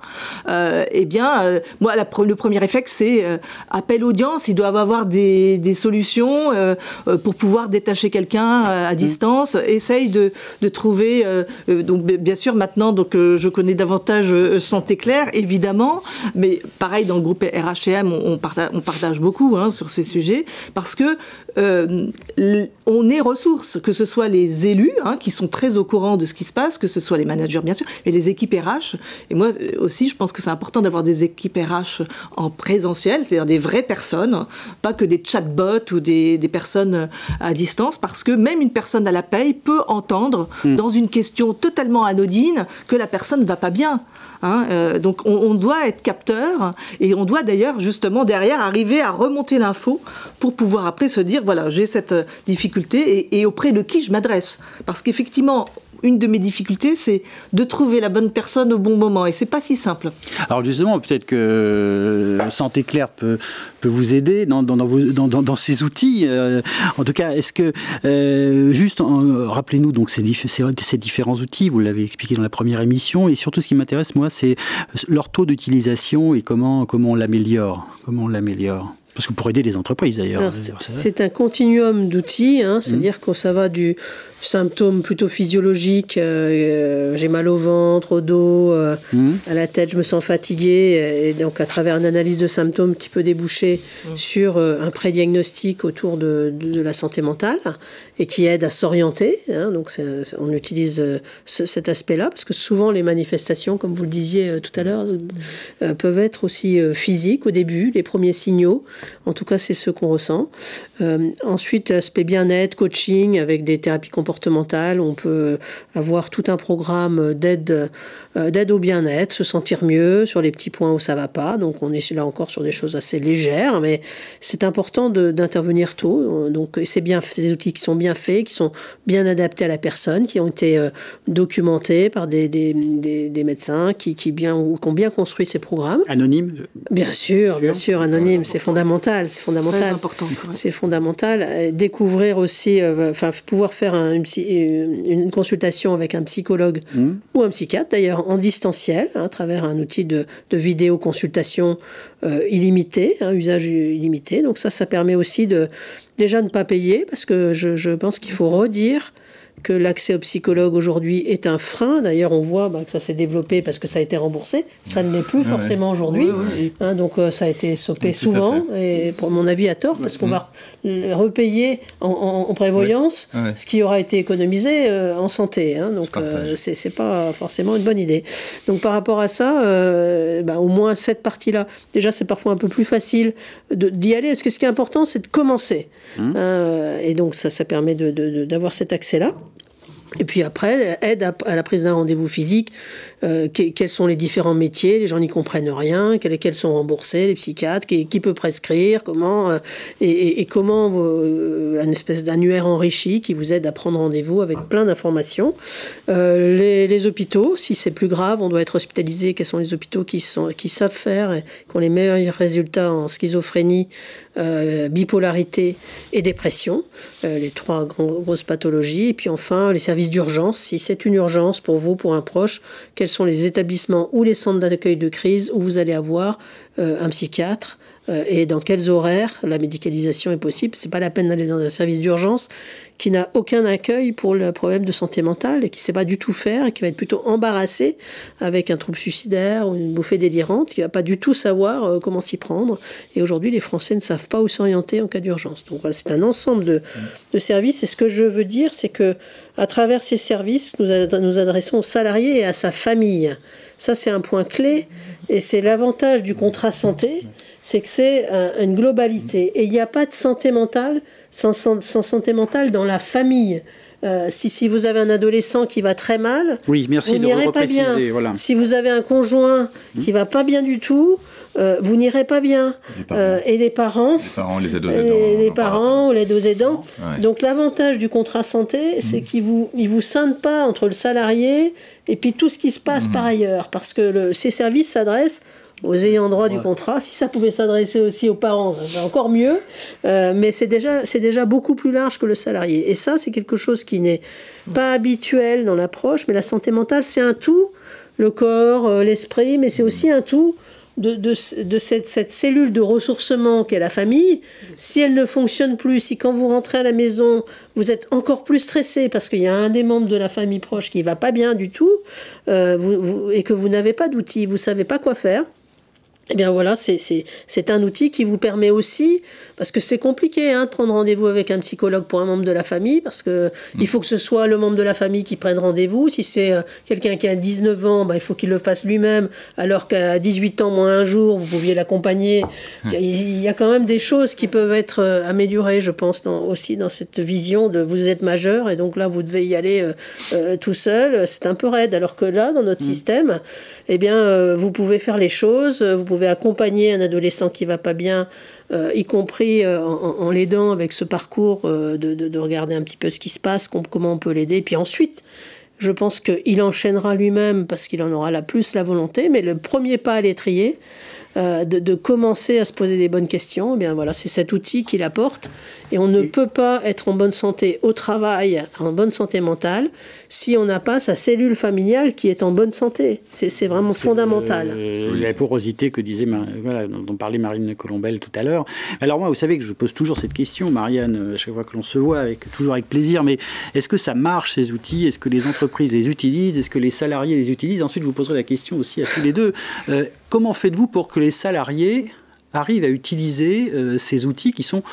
moi, le premier réflexe, c'est appel audience. Ils doivent avoir des solutions pour pouvoir détacher quelqu'un à distance. Essaye de trouver... donc, bien sûr, maintenant, je connais davantage Santé Claire, évidemment, mais pareil, dans le groupe RHM, on partage beaucoup sur ces sujets, parce que on est ressources, que ce soit les élus, qui sont très très au courant de ce qui se passe, que ce soit les managers bien sûr, mais les équipes RH. Et moi aussi, je pense que c'est important d'avoir des équipes RH en présentiel, c'est-à-dire des vraies personnes, pas que des chatbots ou des personnes à distance, parce que même une personne à la paye peut entendre dans une question totalement anodine que la personne ne va pas bien. Donc on doit être capteur et on doit d'ailleurs justement derrière arriver à remonter l'info pour pouvoir après se dire voilà, j'ai cette difficulté et auprès de qui je m'adresse, parce qu'effectivement une de mes difficultés, c'est de trouver la bonne personne au bon moment. Et c'est pas si simple. Alors justement, peut-être que Santé Claire peut vous aider dans ces outils. En tout cas, est-ce que, rappelez-nous donc ces différents outils, vous l'avez expliqué dans la première émission, et surtout ce qui m'intéresse, moi, c'est leur taux d'utilisation et comment on l'améliore. Parce que pour aider les entreprises, d'ailleurs. C'est un continuum d'outils, c'est-à-dire que ça va du symptômes plutôt physiologiques, j'ai mal au ventre, au dos, à la tête, je me sens fatigué, et donc à travers une analyse de symptômes qui peut déboucher sur un prédiagnostic autour de la santé mentale, et qui aide à s'orienter. Donc on utilise cet aspect-là, parce que souvent les manifestations, comme vous le disiez tout à l'heure, peuvent être aussi physiques au début, les premiers signaux. En tout cas, c'est ce qu'on ressent. Ensuite, l'aspect bien-être, coaching, avec des thérapies comportementales. On peut avoir tout un programme d'aide au bien-être, se sentir mieux sur les petits points où ça va pas. Donc, on est là encore sur des choses assez légères, mais c'est important d'intervenir tôt. Donc, c'est bien, c'est des outils qui sont bien faits, qui sont bien adaptés à la personne, qui ont été documentés par des médecins qui ont bien construit ces programmes. Anonyme. Bien sûr, anonyme, c'est fondamental. Très important. C'est fondamental. Découvrir aussi, pouvoir faire une consultation avec un psychologue ou un psychiatre, d'ailleurs en distanciel, à travers un outil de vidéoconsultation illimité, usage illimité. Donc ça permet aussi déjà de ne pas payer, parce que je pense qu'il faut redire que l'accès au psychologue aujourd'hui est un frein. D'ailleurs, on voit que ça s'est développé parce que ça a été remboursé. Ça ne l'est plus forcément aujourd'hui. Donc, ça a été stoppé souvent, et pour mon avis à tort, parce qu'on va repayer en prévoyance ce qui aura été économisé en santé. Donc, c'est pas forcément une bonne idée. Donc, par rapport à ça, au moins cette partie-là, déjà, c'est parfois un peu plus facile d'y aller, parce que ce qui est important, c'est de commencer. Et donc, ça permet d'avoir cet accès-là. Et puis après, aide à la prise d'un rendez-vous physique. Quels sont les différents métiers? Les gens n'y comprennent rien. Quels sont remboursés? Les psychiatres? Qui peut prescrire? Comment et comment une espèce d'annuaire enrichi qui vous aide à prendre rendez-vous avec plein d'informations. Les hôpitaux, si c'est plus grave, on doit être hospitalisé. Quels sont les hôpitaux qui savent faire et qui ont les meilleurs résultats en schizophrénie, bipolarité et dépression, les trois grosses pathologies. Et puis enfin, les services d'urgence, si c'est une urgence pour vous, pour un proche, quels sont les établissements ou les centres d'accueil de crise où vous allez avoir un psychiatre, et dans quels horaires la médicalisation est possible. C'est pas la peine d'aller dans un service d'urgence qui n'a aucun accueil pour le problème de santé mentale et qui sait pas du tout faire et qui va être plutôt embarrassé avec un trouble suicidaire ou une bouffée délirante, qui va pas du tout savoir comment s'y prendre. Et aujourd'hui, les Français ne savent pas où s'orienter en cas d'urgence. Donc voilà, c'est un ensemble de services. Et ce que je veux dire, c'est que à travers ces services, nous adressons au salarié et à sa famille. Ça, c'est un point clé, et c'est l'avantage du contrat santé, c'est que c'est une globalité. Et il n'y a pas de santé mentale sans santé mentale dans la famille. Si vous avez un adolescent qui va très mal, vous n'irez pas bien. Voilà. Si vous avez un conjoint qui va pas bien du tout, vous n'irez pas bien. Et les parents, les ados aidants, l'aide aux aidants. Ouais. Donc l'avantage du contrat santé, c'est qu'il vous scinde pas entre le salarié et puis tout ce qui se passe par ailleurs, parce que ces services s'adressent aux ayants droit du contrat. Si ça pouvait s'adresser aussi aux parents, ça serait encore mieux. Mais c'est déjà beaucoup plus large que le salarié. Et ça, c'est quelque chose qui n'est pas habituel dans l'approche. Mais la santé mentale, c'est un tout. Le corps, l'esprit, mais c'est aussi un tout de cette cellule de ressourcement qu'est la famille. Si elle ne fonctionne plus, si quand vous rentrez à la maison, vous êtes encore plus stressé parce qu'il y a un des membres de la famille proche qui ne va pas bien du tout, et que vous n'avez pas d'outils, vous ne savez pas quoi faire, Eh bien voilà, c'est un outil qui vous permet aussi, parce que c'est compliqué de prendre rendez-vous avec un psychologue pour un membre de la famille, parce que il faut que ce soit le membre de la famille qui prenne rendez-vous. Si c'est quelqu'un qui a 19 ans, il faut qu'il le fasse lui-même, alors qu'à 18 ans moins un jour, vous pouviez l'accompagner. Il y a quand même des choses qui peuvent être améliorées, je pense, aussi dans cette vision de vous êtes majeur, et donc là, vous devez y aller tout seul. C'est un peu raide, alors que là, dans notre système, eh bien, vous pouvez faire les choses, vous pouvez accompagner un adolescent qui va pas bien, y compris en l'aidant avec ce parcours de regarder un petit peu ce qui se passe, comment on peut l'aider. Puis ensuite, je pense qu'il enchaînera lui-même parce qu'il en aura plus la volonté, mais le premier pas à l'étrier, de commencer à se poser des bonnes questions, eh bien voilà, c'est cet outil qu'il apporte. Et on ne peut pas être en bonne santé au travail, en bonne santé mentale, si on n'a pas sa cellule familiale qui est en bonne santé. C'est vraiment fondamental. La porosité que disait, dont parlait Marine Colombel tout à l'heure. Alors moi, vous savez que je pose toujours cette question, Marianne, à chaque fois que l'on se voit, toujours avec plaisir, mais est-ce que ça marche, ces outils? Est-ce que les entreprises les utilisent? Est-ce que les salariés les utilisent? Ensuite, je vous poserai la question aussi à tous les deux. Comment faites-vous pour que les salariés arrivent à utiliser ces outils qui sont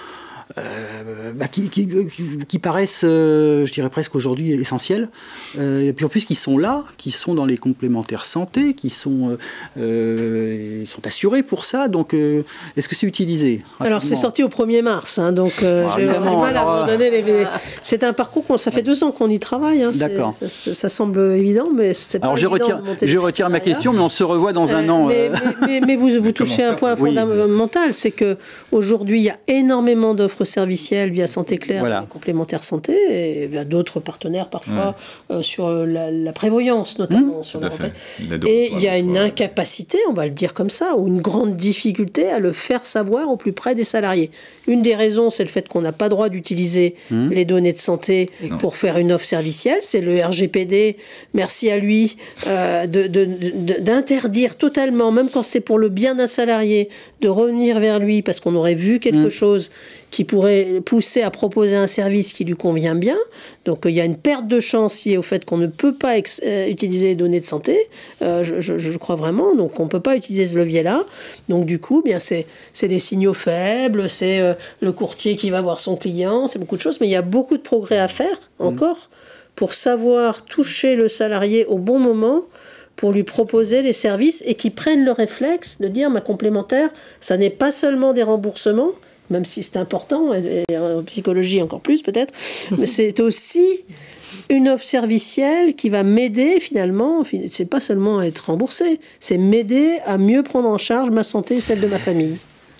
qui paraissent, je dirais presque aujourd'hui, essentiels, et puis en plus qui sont là, qui sont dans les complémentaires santé, qui sont assurés pour ça, donc est-ce que c'est utilisé? Alors c'est sorti au 1er mars, donc j'ai du mal à vous donner c'est un parcours, ça fait 2 ans qu'on y travaille, D'accord. Ça semble évident, mais c'est pas évident. Alors je retire ma question, mais on se revoit dans un an. Mais vous touchez un point fondamental, c'est qu'aujourd'hui il y a énormément d'offres serviciels via Santé Claire, voilà, complémentaire santé, et via d'autres partenaires parfois sur la prévoyance notamment. Sur et il y a une incapacité, on va le dire comme ça, ou une grande difficulté à le faire savoir au plus près des salariés. Une des raisons, c'est le fait qu'on n'a pas droit d'utiliser les données de santé pour faire une offre servicielle. C'est le RGPD, merci à lui, d'interdire totalement, même quand c'est pour le bien d'un salarié, de revenir vers lui parce qu'on aurait vu quelque chose qui pourrait pousser à proposer un service qui lui convient bien. Donc il y a une perte de chance liée au fait qu'on ne peut pas utiliser les données de santé, je crois vraiment, donc on ne peut pas utiliser ce levier-là. Donc du coup, bien c'est les signaux faibles, c'est le courtier qui va voir son client, c'est beaucoup de choses, mais il y a beaucoup de progrès à faire encore pour savoir toucher le salarié au bon moment, pour lui proposer les services et qui prennent le réflexe de dire ma complémentaire, ça n'est pas seulement des remboursements, même si c'est important, et en psychologie encore plus peut-être, mais c'est aussi une offre servicielle qui va m'aider finalement, c'est pas seulement à être remboursé, c'est m'aider à mieux prendre en charge ma santé et celle de ma famille.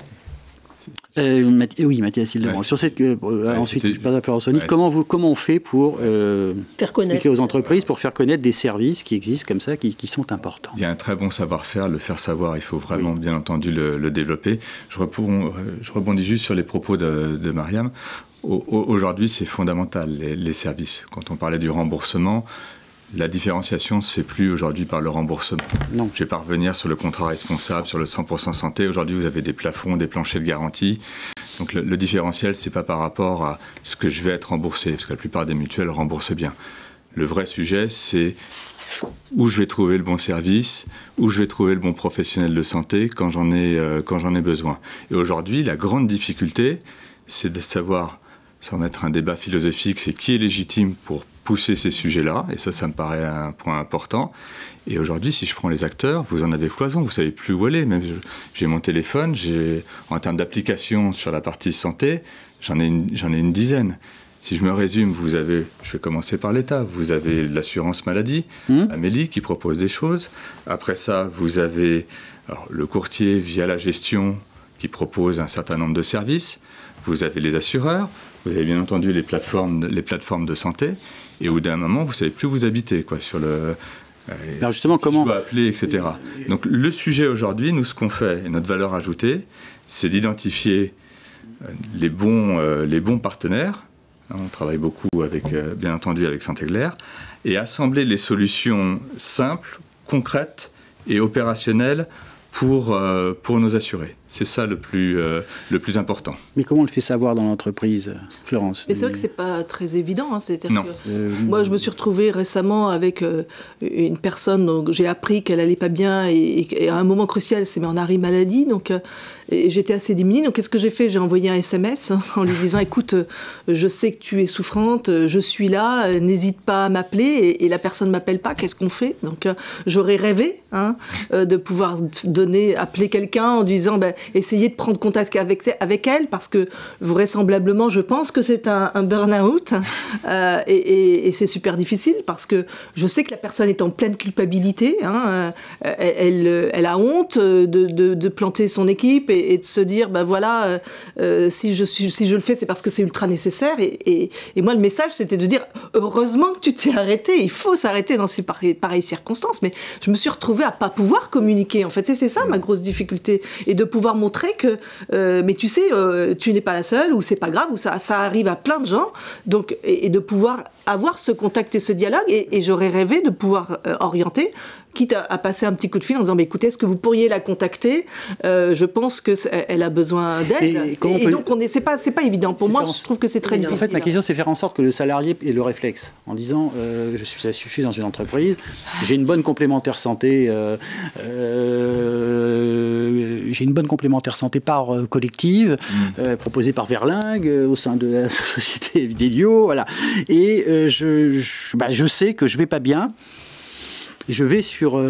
Oui, Mathias Hildebrandt. Sur cette, ensuite, je passe à Florence Sonic. Comment on fait pour faire expliquer aux entreprises, pour faire connaître des services qui existent comme ça, qui sont importants? Il y a un très bon savoir-faire, le faire savoir, il faut vraiment, bien entendu, le développer. Je rebondis juste sur les propos de Mariam. Aujourd'hui, c'est fondamental, les services. Quand on parlait du remboursement, la différenciation ne se fait plus aujourd'hui par le remboursement. Non. Je ne vais pas revenir sur le contrat responsable, sur le 100% santé. Aujourd'hui, vous avez des plafonds, des planchers de garantie. Donc le différentiel, ce n'est pas par rapport à ce que je vais être remboursé, parce que la plupart des mutuelles remboursent bien. Le vrai sujet, c'est où je vais trouver le bon service, où je vais trouver le bon professionnel de santé quand j'en ai besoin. Et aujourd'hui, la grande difficulté, c'est de savoir, sans mettre un débat philosophique, c'est qui est légitime pour pousser ces sujets-là, et ça me paraît un point important. Et aujourd'hui, si je prends les acteurs, vous en avez foison, vous ne savez plus où aller. Même j'ai mon téléphone, en termes d'applications sur la partie santé, j'en ai une dizaine. Si je me résume, je vais commencer par l'État. Vous avez l'assurance maladie, Amélie, qui propose des choses. Après ça, vous avez le courtier via la gestion qui propose un certain nombre de services. Vous avez les assureurs. Vous avez bien entendu les plateformes de santé. Et au bout d'un moment, vous ne savez plus où vous habitez, sur le... Alors justement, comment... Je dois appeler, etc. Donc le sujet aujourd'hui, nous, ce qu'on fait, et notre valeur ajoutée, c'est d'identifier les bons partenaires. On travaille beaucoup, bien entendu, avec Santé Claire, et assembler les solutions simples, concrètes et opérationnelles pour nos assurés. C'est ça le plus important. Mais comment on le fait savoir dans l'entreprise, Florence? Mais c'est vrai que c'est pas très évident. Hein, non. Moi, je me suis retrouvée récemment avec une personne, donc j'ai appris qu'elle allait pas bien et à un moment crucial, elle s'est mise en arrêt maladie. Donc, et j'étais assez démunie. Donc, qu'est-ce que j'ai fait? J'ai envoyé un SMS en lui disant, écoute, je sais que tu es souffrante, je suis là, n'hésite pas à m'appeler. Et la personne m'appelle pas. Qu'est-ce qu'on fait? Donc, j'aurais rêvé de pouvoir appeler quelqu'un en disant, essayez de prendre contact avec elle, parce que vraisemblablement, je pense que c'est un burn-out, et c'est super difficile, parce que je sais que la personne est en pleine culpabilité, elle a honte de planter son équipe et de se dire, voilà, si je le fais, c'est parce que c'est ultra nécessaire, et moi, le message, c'était de dire, heureusement que tu t'es arrêté, il faut s'arrêter dans ces pareilles circonstances, mais je me suis retrouvée à pas pouvoir communiquer, en fait, c'est ça ma grosse difficulté, et de pouvoir montrer que, mais tu sais, tu n'es pas la seule, ou c'est pas grave, ou ça arrive à plein de gens, donc, et de pouvoir avoir ce contact et ce dialogue, et j'aurais rêvé de pouvoir orienter, quitte à passer un petit coup de fil en disant, écoutez, est-ce que vous pourriez la contacter? Je pense qu'elle a besoin d'aide. Et donc, c'est pas évident. Pour moi, je trouve que c'est très difficile. En fait, ma question, c'est faire en sorte que le salarié ait le réflexe, en disant, je suis dans une entreprise, j'ai une bonne complémentaire santé, par collective, proposée par Verlingue, au sein de la société Vidélio, voilà. Et je sais que je vais pas bien. Je vais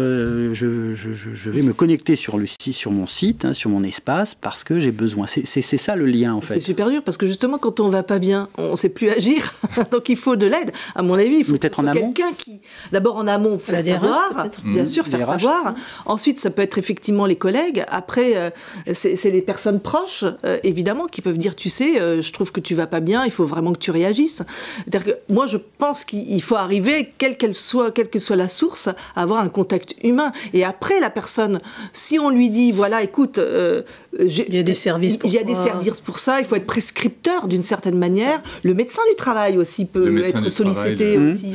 je vais me connecter sur mon site, sur mon espace, parce que j'ai besoin. C'est ça le lien, en fait. C'est super dur, parce que justement, quand on va pas bien, on ne sait plus agir. Donc il faut de l'aide. À mon avis, il faut peut-être en amont. Quelqu'un qui, d'abord en amont, faire savoir, bien sûr, faire savoir. Ensuite, ça peut être effectivement les collègues. Après, c'est les personnes proches, évidemment, qui peuvent dire, tu sais, je trouve que tu vas pas bien, il faut vraiment que tu réagisses. C'est-à-dire que moi, je pense qu'il faut arriver, quelle que soit la source, à avoir un contact humain. Et après, la personne, si on lui dit, voilà, écoute, il y a des services pour ça, il faut être prescripteur d'une certaine manière. Le médecin du travail aussi peut être sollicité aussi,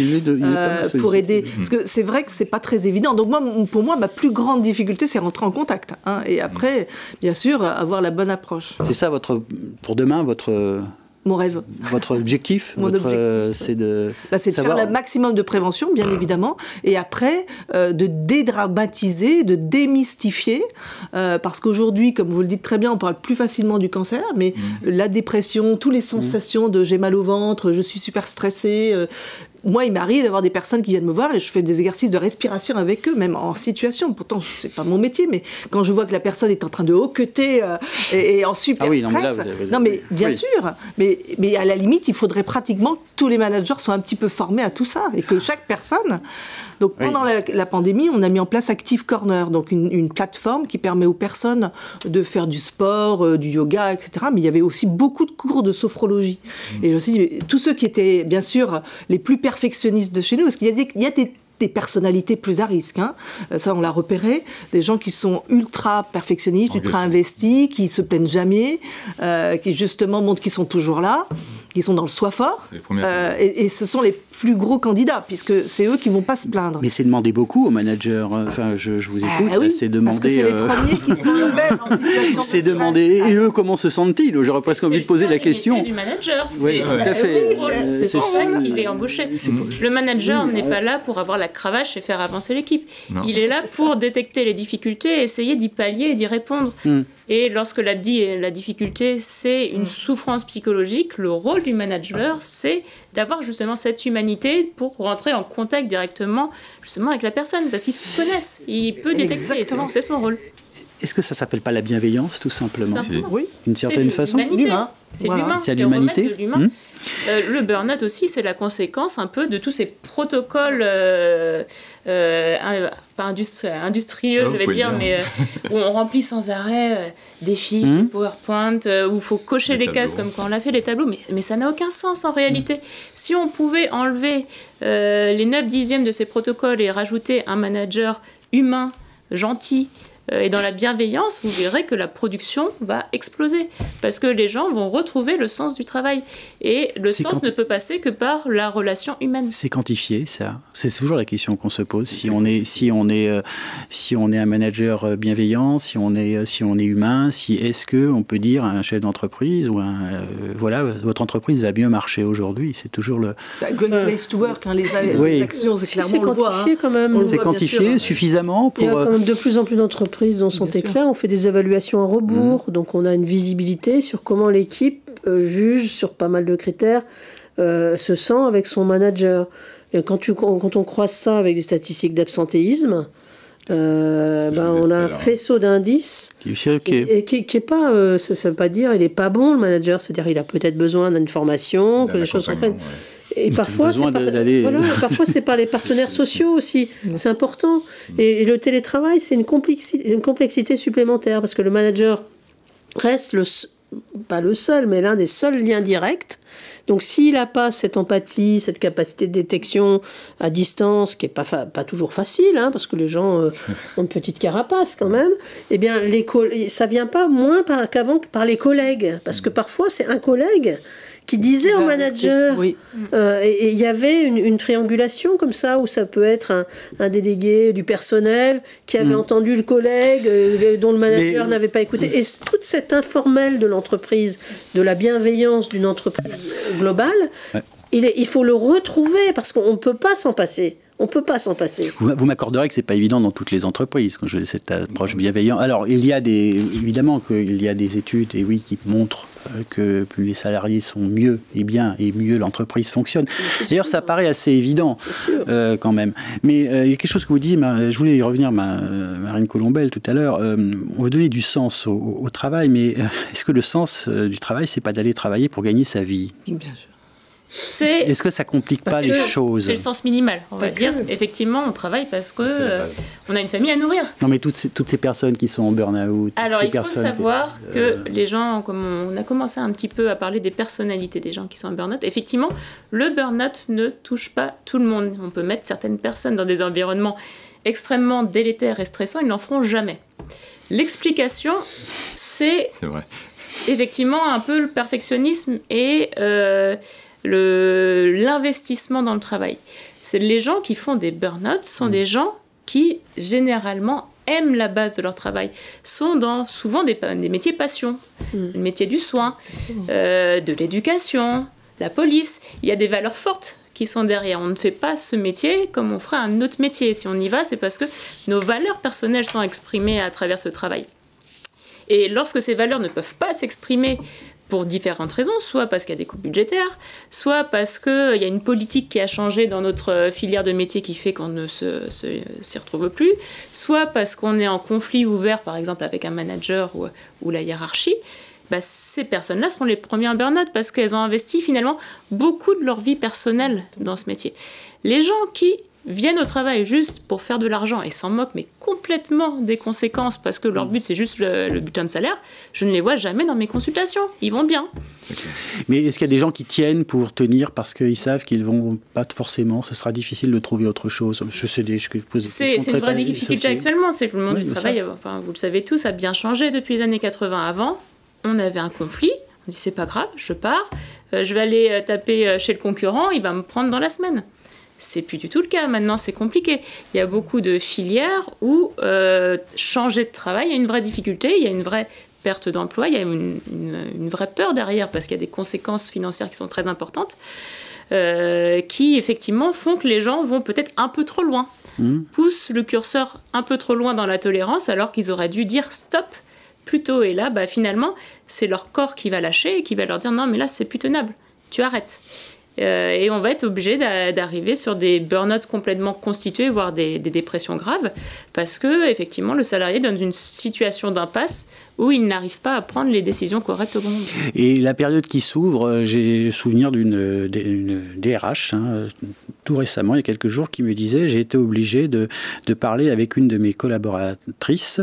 pour aider. Parce que c'est vrai que c'est pas très évident. Donc pour moi, ma plus grande difficulté, c'est rentrer en contact. Et après, bien sûr, avoir la bonne approche. C'est ça pour demain, mon rêve. Votre objectif, c'est de faire le maximum de prévention, bien évidemment, et après, de dédramatiser, de démystifier, parce qu'aujourd'hui, comme vous le dites très bien, on parle plus facilement du cancer, mais la dépression, toutes les sensations de j'ai mal au ventre, je suis super stressée, moi, il m'arrive d'avoir des personnes qui viennent me voir et je fais des exercices de respiration avec eux, même en situation. Pourtant, c'est pas mon métier, mais quand je vois que la personne est en train de hoqueter et en super stress... Non, mais bien sûr. Mais à la limite, il faudrait pratiquement que tous les managers soient un petit peu formés à tout ça et que chaque personne... Donc, pendant la pandémie, on a mis en place Active Corner, donc une plateforme qui permet aux personnes de faire du sport, du yoga, etc. Mais il y avait aussi beaucoup de cours de sophrologie. Et je me suis dit, tous ceux qui étaient, bien sûr, les plus perfectionnistes de chez nous, parce qu'il y a des personnalités plus à risque, ça on l'a repéré, des gens qui sont ultra perfectionnistes, ultra investis, qui se plaignent jamais, qui justement montrent qu'ils sont toujours là, qui sont dans le soi fort, et ce sont les plus gros candidats, puisque c'est eux qui vont pas se plaindre. Mais c'est demander beaucoup aux managers. Enfin, je vous écoute. C'est demander. Parce que c'est les premiers qui sont eux-mêmes en situation. C'est demander. Et eux, comment se sentent-ils? J'aurais presque envie de poser la question. C'est du manager. Oui, tout à fait. C'est pour ça qu'il est embauché. Le manager n'est pas là pour avoir la cravache et faire avancer l'équipe. Il est là pour détecter les difficultés et essayer d'y pallier et d'y répondre. Et lorsque la difficulté, c'est une souffrance psychologique, le rôle du manager, c'est d'avoir justement cette humanité pour rentrer en contact directement justement avec la personne, parce qu'ils se connaissent, il peut détecter, c'est son rôle. Est-ce que ça s'appelle pas la bienveillance, tout simplement? Oui, d'une certaine façon. L'humain. C'est l'humain, c'est l'humanité. Le burn-out aussi, c'est la conséquence un peu de tous ces protocoles pas industrieux, je vais dire, mais où on remplit sans arrêt des fiches, des PowerPoint, où il faut cocher les cases comme quand on l'a fait, les tableaux, mais ça n'a aucun sens en réalité. Si on pouvait enlever les 9/10 de ces protocoles et rajouter un manager humain, gentil, et dans la bienveillance, vous verrez que la production va exploser. Parce que les gens vont retrouver le sens du travail. Et le sens ne peut passer que par la relation humaine. C'est quantifié, ça. C'est toujours la question qu'on se pose. Si on est un manager bienveillant, si on est humain, est-ce qu'on peut dire à un chef d'entreprise ou voilà, votre entreprise va mieux marcher aujourd'hui. C'est toujours le... Great place to work, les actions, c'est clairement, c'est quantifié quand même. C'est quantifié suffisamment pour... Il y a quand même de plus en plus d'entreprises dont sont éclats. On fait des évaluations à rebours, donc on a une visibilité sur comment l'équipe juge sur pas mal de critères, se sent avec son manager. Et quand on croise ça avec des statistiques d'absentéisme, on a un faisceau d'indices qui est pas, ça veut pas dire il est pas bon le manager, c'est-à-dire il a peut-être besoin d'une formation, que les choses s'en prennent. Et parfois, parfois c'est par les partenaires sociaux aussi, c'est important. Et le télétravail, c'est une complexité supplémentaire, parce que le manager reste pas le seul, mais l'un des seuls liens directs. Donc s'il n'a pas cette empathie, cette capacité de détection à distance, qui n'est pas toujours facile, parce que les gens ont une petite carapace quand même, eh bien ça ne vient pas moins qu'avant par les collègues, parce que parfois c'est un collègue qui disait au manager, et il y avait une triangulation comme ça, où ça peut être un délégué du personnel qui avait entendu le collègue dont le manager n'avait pas écouté. Et toute cette informelle de l'entreprise, de la bienveillance d'une entreprise globale, il faut le retrouver, parce qu'on ne peut pas s'en passer. On ne peut pas s'en passer. Vous m'accorderez que ce n'est pas évident dans toutes les entreprises, quand je dis cette approche bienveillante. Alors, évidemment qu'il y a des études, et oui, qui montrent que plus les salariés sont mieux et bien, et mieux l'entreprise fonctionne. D'ailleurs, ça paraît assez évident, quand même. Mais il y a quelque chose que vous dites, je voulais y revenir, Marine Colombel, tout à l'heure. On veut donner du sens au travail, mais est-ce que le sens du travail, c'est pas d'aller travailler pour gagner sa vie ? Bien sûr. Est-ce que ça complique pas les choses ? C'est le sens minimal, on va dire. Effectivement, on travaille parce que on a une famille à nourrir. Non, mais toutes ces personnes qui sont en burn-out. Alors, il faut savoir que les gens, comme on a commencé un petit peu à parler des personnalités des gens qui sont en burn-out, effectivement, le burn-out ne touche pas tout le monde. On peut mettre certaines personnes dans des environnements extrêmement délétères et stressants, ils n'en feront jamais. L'explication, c'est effectivement un peu le perfectionnisme et l'investissement dans le travail. C'est les gens qui font des burn-out sont des gens qui généralement aiment la base de leur travail, sont dans souvent des métiers passion, le métier du soin, de l'éducation, la police. Il y a des valeurs fortes qui sont derrière. On ne fait pas ce métier comme on ferait un autre métier. Si on y va, c'est parce que nos valeurs personnelles sont exprimées à travers ce travail. Et lorsque ces valeurs ne peuvent pas s'exprimer pour différentes raisons, soit parce qu'il y a des coupes budgétaires, soit parce qu'il y a une politique qui a changé dans notre filière de métier qui fait qu'on ne s'y retrouve plus, soit parce qu'on est en conflit ouvert, par exemple, avec un manager ou la hiérarchie, ces personnes-là seront les premières en burn-out parce qu'elles ont investi finalement beaucoup de leur vie personnelle dans ce métier. Les gens qui viennent au travail juste pour faire de l'argent et s'en moquent, mais complètement des conséquences parce que leur but c'est juste le bulletin de salaire, je ne les vois jamais dans mes consultations. Ils vont bien. Mais est-ce qu'il y a des gens qui tiennent pour tenir parce qu'ils savent qu'ils vont pas forcément, ce sera difficile de trouver autre chose? C'est une vraie difficulté actuellement, c'est que le monde du travail, vous le savez tous, a bien changé depuis les années 80. Avant, on avait un conflit, on dit c'est pas grave, je pars, je vais aller taper chez le concurrent, il va me prendre dans la semaine. C'est plus du tout le cas. Maintenant, c'est compliqué. Il y a beaucoup de filières où changer de travail, il y a une vraie difficulté, il y a une vraie perte d'emploi, il y a une vraie peur derrière parce qu'il y a des conséquences financières qui sont très importantes qui, effectivement, font que les gens vont peut-être un peu trop loin, poussent le curseur un peu trop loin dans la tolérance alors qu'ils auraient dû dire stop plus tôt. Et là, finalement, c'est leur corps qui va lâcher et qui va leur dire non, mais là, c'est plus tenable, tu arrêtes. Et on va être obligé d'arriver sur des burn-out complètement constitués, voire des dépressions graves, parce que effectivement le salarié est dans une situation d'impasse où il n'arrive pas à prendre les décisions correctes au bon moment. Et la période qui s'ouvre, j'ai souvenir d'une DRH, tout récemment, il y a quelques jours, qui me disait j'ai été obligé de parler avec une de mes collaboratrices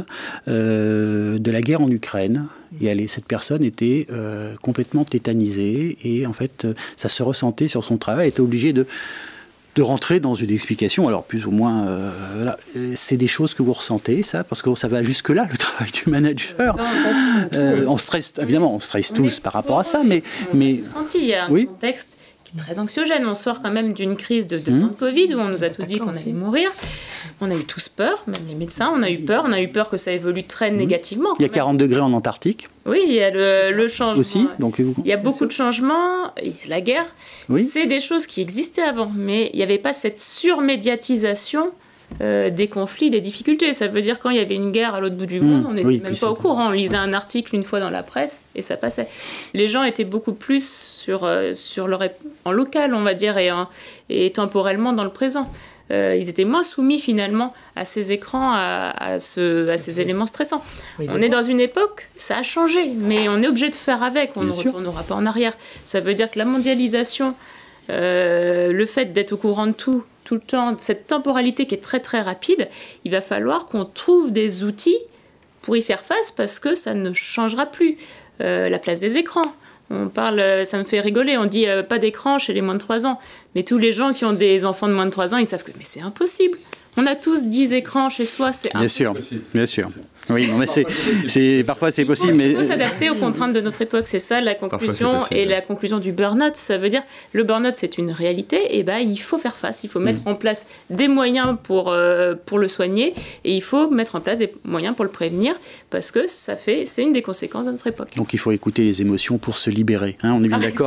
de la guerre en Ukraine. Et cette personne était complètement tétanisée et en fait, ça se ressentait sur son travail. Elle était obligée de de rentrer dans une explication, alors plus ou moins, voilà. C'est des choses que vous ressentez, ça, parce que ça va jusque-là, le travail du manager. On stresse, évidemment, on stresse tous par rapport à ça, mais... Senti, il y a un contexte qui est très anxiogène. On sort quand même d'une crise de 2 ans de Covid où on nous a tous dit qu'on allait mourir. On a eu tous peur, même les médecins, on a eu peur que ça évolue très négativement. Il y a 40 degrés en Antarctique. Oui, il y a le changement. Aussi, donc, il y a beaucoup de changements, il y a la guerre. C'est des choses qui existaient avant, mais il n'y avait pas cette surmédiatisation des conflits, des difficultés. Ça veut dire quand il y avait une guerre à l'autre bout du monde, on n'était même pas au courant. On lisait un article une fois dans la presse et ça passait. Les gens étaient beaucoup plus en local, on va dire, et temporellement dans le présent. Ils étaient moins soumis finalement à ces écrans, à ces éléments stressants. On est dans une époque, ça a changé, mais on est obligé de faire avec, on ne retournera pas en arrière. Ça veut dire que la mondialisation, le fait d'être au courant de tout le temps, cette temporalité qui est très très rapide, il va falloir qu'on trouve des outils pour y faire face parce que ça ne changera plus. La place des écrans. On parle, ça me fait rigoler, on dit pas d'écran chez les moins de 3 ans. Mais tous les gens qui ont des enfants de moins de 3 ans, ils savent que mais c'est impossible. On a tous 10 écrans chez soi, c'est impossible. Bien sûr. Oui, non, mais parfois c'est possible. Il faut s'adapter aux contraintes de notre époque, c'est ça la conclusion et la conclusion du burn-out. Ça veut dire le burn-out c'est une réalité, et il faut faire face, il faut mettre en place des moyens pour le soigner et il faut mettre en place des moyens pour le prévenir parce que c'est une des conséquences de notre époque. Donc il faut écouter les émotions pour se libérer, hein, on est bien d'accord.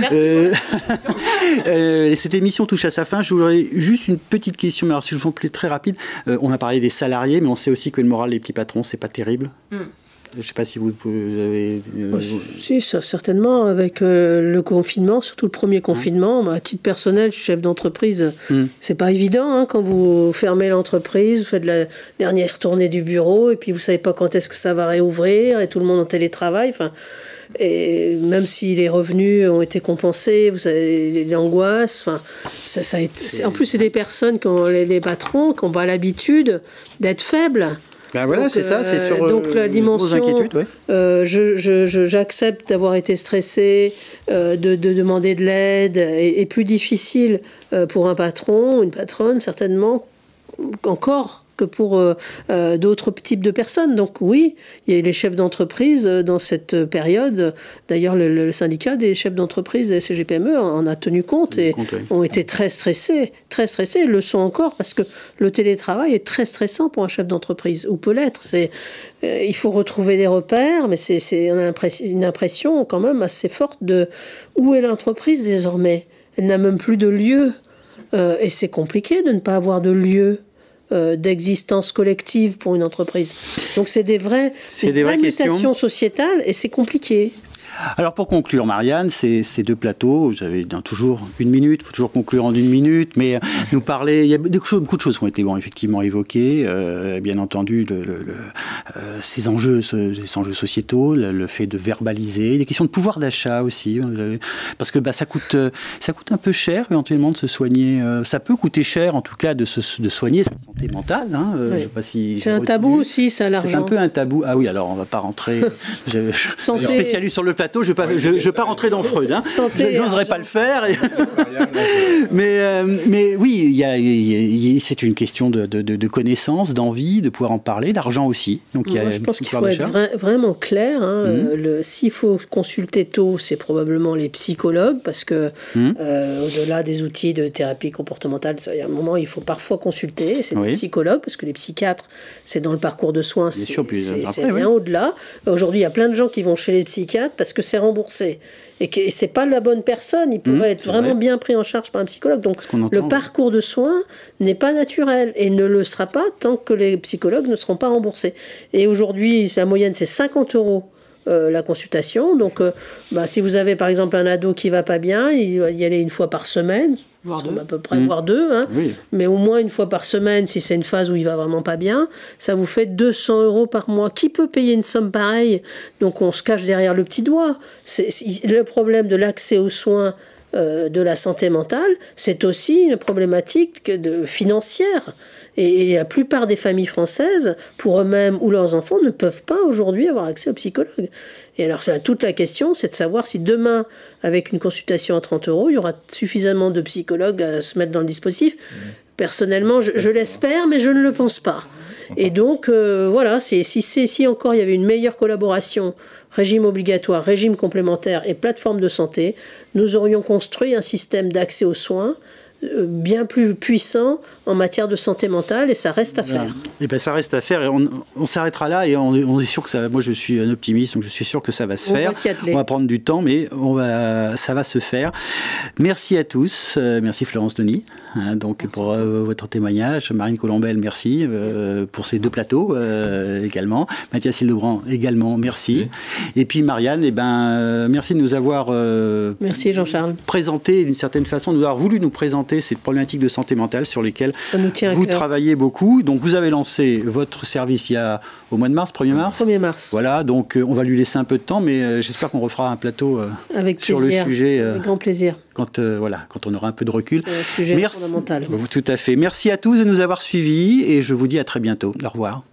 Cette émission touche à sa fin, je voudrais juste une petite question, mais alors si je vous en plaît très rapide, on a parlé des salariés, mais on sait aussi que le moral des petits patrons, c'est pas terrible. Je ne sais pas si vous avez... Si, ça, certainement. Avec le confinement, surtout le premier confinement, à titre personnel, je suis chef d'entreprise. C'est pas évident quand vous fermez l'entreprise, vous faites la dernière tournée du bureau, et puis vous savez pas quand est-ce que ça va réouvrir, et tout le monde en télétravail. Et même si les revenus ont été compensés, vous savez, l'angoisse, ça a été... En plus, c'est des personnes, les patrons, qui n'ont pas l'habitude d'être faibles. Voilà, c'est ça, c'est sur donc la dimension, inquiétudes, j'accepte d'avoir été stressé, de demander de l'aide, est plus difficile pour un patron, une patronne, certainement, encore que pour d'autres types de personnes. Donc oui, il y a les chefs d'entreprise dans cette période. D'ailleurs, le syndicat des chefs d'entreprise des CGPME en a tenu compte et ont été très stressés. Ils le sont encore parce que le télétravail est très stressant pour un chef d'entreprise, ou peut l'être. Il faut retrouver des repères, mais on a une impression quand même assez forte de où est l'entreprise désormais. Elle n'a même plus de lieu. Et c'est compliqué de ne pas avoir de lieu d'existence collective pour une entreprise. Donc c'est des vraies mutations sociétales et c'est compliqué. Alors pour conclure, Marianne, ces 2 plateaux, vous avez toujours 1 minute, il faut toujours conclure en 1 minute, mais nous parler, il y a beaucoup de choses qui ont été effectivement évoquées, bien entendu ces enjeux sociétaux, le fait de verbaliser, les questions de pouvoir d'achat aussi, parce que ça coûte un peu cher éventuellement de se soigner, ça peut coûter cher en tout cas de soigner sa santé mentale. Je sais pas si c'est un tabou aussi, ça, l'argent. C'est un peu un tabou. Ah oui, alors on ne va pas rentrer. Je suis spécialiste sur le plateau. Je ne vais pas rentrer dans Freud. Je n'oserais pas le faire. Mais oui, c'est une question de connaissance, d'envie, de pouvoir en parler, d'argent aussi. Donc, je pense qu'il faut être vraiment clair. S'il faut consulter tôt, c'est probablement les psychologues, parce que au-delà des outils de thérapie comportementale, il y a un moment, il faut parfois consulter. C'est les psychologues, parce que les psychiatres, c'est dans le parcours de soins, c'est bien au-delà. Aujourd'hui, il y a plein de gens qui vont chez les psychiatres parce que c'est remboursé et que c'est pas la bonne personne, il pourrait être vraiment bien pris en charge par un psychologue. Donc le parcours de soins n'est pas naturel et ne le sera pas tant que les psychologues ne seront pas remboursés. Et aujourd'hui, la moyenne c'est 50 € la consultation. Donc si vous avez par exemple un ado qui va pas bien, il va y aller 1 fois par semaine, voire 2, à peu près, voire 2, mais au moins 1 fois par semaine si c'est une phase où il va vraiment pas bien, ça vous fait 200 € par mois. Qui peut payer une somme pareille? Donc on se cache derrière le petit doigt. Le problème de l'accès aux soins de la santé mentale, c'est aussi une problématique financière. Et la plupart des familles françaises, pour eux-mêmes ou leurs enfants, ne peuvent pas aujourd'hui avoir accès au psychologue. Et alors, toute la question, c'est de savoir si demain, avec une consultation à 30 €, il y aura suffisamment de psychologues à se mettre dans le dispositif. Personnellement, je l'espère, mais je ne le pense pas. Et donc, voilà, si encore il y avait une meilleure collaboration, régime obligatoire, régime complémentaire et plateforme de santé, nous aurions construit un système d'accès aux soins bien plus puissant en matière de santé mentale, et ça reste à faire. Et ben ça reste à faire, et on s'arrêtera là, et on est sûr que ça. Moi, je suis un optimiste, donc je suis sûr que ça va se faire. On va prendre du temps, mais ça va se faire. Merci à tous. Merci Florence Denis, donc pour votre témoignage. Marine Colombel, merci pour ces 2 plateaux également. Mathias Hildebrand également, merci. Et puis Marianne, merci de nous avoir merci Jean-Charles. Présenté d'une certaine façon, de nous avoir voulu nous présenter cette problématique de santé mentale sur lesquelles vous travaillez beaucoup. Donc vous avez lancé votre service au mois de mars, 1er mars. 1er mars. Voilà, donc on va lui laisser un peu de temps, mais j'espère qu'on refera un plateau sur le sujet. Avec grand plaisir. Quand on aura un peu de recul. C'est un sujet fondamental. Tout à fait. Merci à tous de nous avoir suivis, et je vous dis à très bientôt. Au revoir.